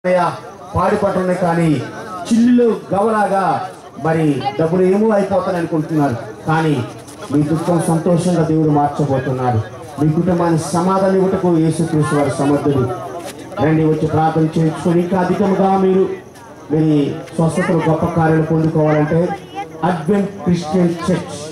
పాడిపట్టనే కానీ చిల్లు గవలాగా మరి డబ్బులు ఏమో అయిపోతాయని అనుకుంటున్నారు. కానీ మీ దుఃఖం సంతోషంగా దేవుడు మార్చబోతున్నాడు. మీ కుటుంబానికి సమాధానం ఇవ్వటకు యేసుక్రీస్తు వారి సమర్థుడు. రండి, వచ్చి ప్రార్థన చేసుకొని ఇంకా అధికంగా మీరు స్వస్థతలు గొప్ప కార్యాలు పొందుకోవాలంటే అడ్వెంట్ క్రిస్టియన్ చర్చ్